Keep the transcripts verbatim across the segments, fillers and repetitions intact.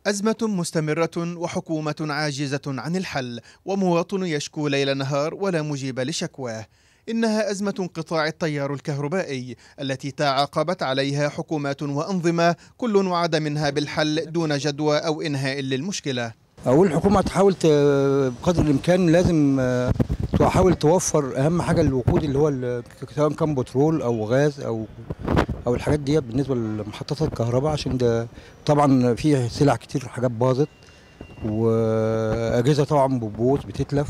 أزمة مستمرة وحكومة عاجزة عن الحل، ومواطن يشكو ليل نهار ولا مجيب لشكواه. إنها أزمة انقطاع التيار الكهربائي التي تعاقبت عليها حكومات وأنظمة كل وعد منها بالحل دون جدوى أو إنهاء للمشكلة. أول الحكومة تحاول بقدر الإمكان لازم تحاول توفر أهم حاجة الوقود اللي هو سواء كان بترول أو غاز أو أو الحاجات دي بالنسبة لمحطات الكهرباء، عشان ده طبعا في سلع كتير حاجات باظت وأجهزة طبعا بتبوظ بتتلف،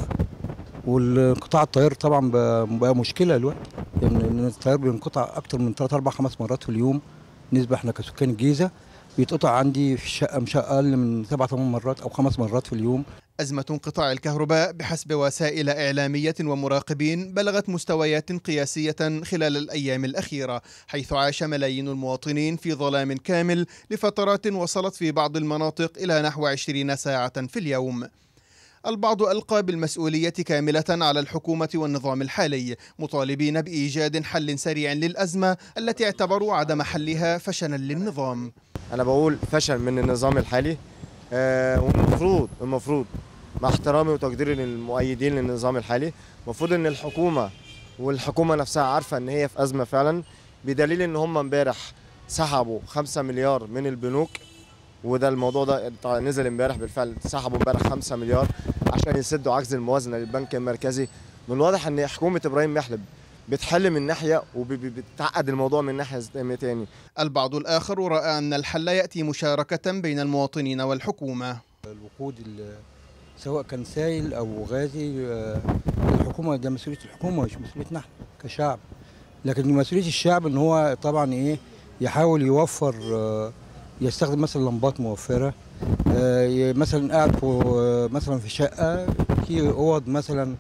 والقطاع الطيار طبعا بقى مشكلة دلوقتي، لأن يعني الطيار بينقطع أكتر من ثلاث أربع خمس مرات في اليوم. بالنسبة احنا كسكان الجيزة بيتقطع عندي في الشقة مش أقل من سبع ثمان مرات أو خمس مرات في اليوم. أزمة انقطاع الكهرباء بحسب وسائل إعلامية ومراقبين بلغت مستويات قياسية خلال الأيام الأخيرة، حيث عاش ملايين المواطنين في ظلام كامل لفترات وصلت في بعض المناطق إلى نحو عشرين ساعة في اليوم. البعض ألقى بالمسؤولية كاملة على الحكومة والنظام الحالي، مطالبين بإيجاد حل سريع للأزمة التي اعتبروا عدم حلها فشلا للنظام. أنا بقول فشل من النظام الحالي، آه والمفروض المفروض مع احترامي وتقديري للمؤيدين للنظام الحالي، المفروض ان الحكومه والحكومه نفسها عارفه ان هي في ازمه فعلا، بدليل ان هم امبارح سحبوا خمسة مليار من البنوك، وده الموضوع ده نزل امبارح بالفعل، سحبوا امبارح خمسة مليار عشان يسدوا عجز الموازنه للبنك المركزي. من الواضح ان حكومه ابراهيم محلب بتحل من ناحيه وبتعقد الموضوع من ناحيه تاني. البعض الآخر رأى أن الحل يأتي مشاركة بين المواطنين والحكومة. الوقود سواء كان سائل أو غازي، الحكومة ده مسؤولية الحكومة مش مسؤوليتنا احنا كشعب، لكن مسؤولية الشعب ان هو طبعا ايه يحاول يوفر، يستخدم مثلا لمبات موفرة، مثلا قاعد مثلا في شقة في أوض مثلا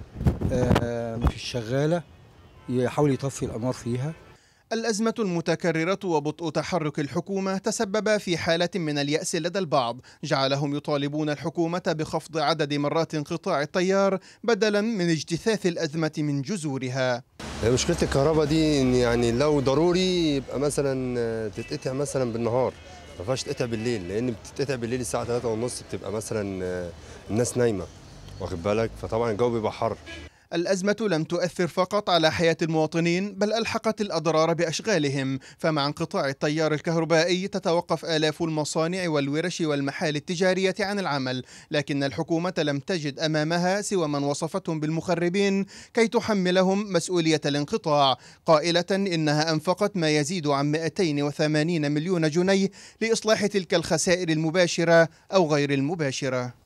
مش شغالة يحاول يطفي الأنوار فيها. الأزمة المتكررة وبطء تحرك الحكومة تسبب في حالة من اليأس لدى البعض، جعلهم يطالبون الحكومة بخفض عدد مرات انقطاع التيار بدلا من اجتثاث الأزمة من جذورها. مشكلة الكهرباء دي إن يعني لو ضروري يبقى مثلا تتقطع مثلا بالنهار، ما ينفعش تتقطع بالليل، لأن بتتقطع بالليل الساعة ثلاثة ونص بتبقى مثلا الناس نايمة، واخد بالك، فطبعا الجو بيبقى حر. الأزمة لم تؤثر فقط على حياة المواطنين بل ألحقت الأضرار بأشغالهم، فمع انقطاع التيار الكهربائي تتوقف آلاف المصانع والورش والمحال التجارية عن العمل، لكن الحكومة لم تجد أمامها سوى من وصفتهم بالمخربين كي تحملهم مسؤولية الانقطاع، قائلة إنها أنفقت ما يزيد عن مئتين وثمانين مليون جنيه لإصلاح تلك الخسائر المباشرة أو غير المباشرة.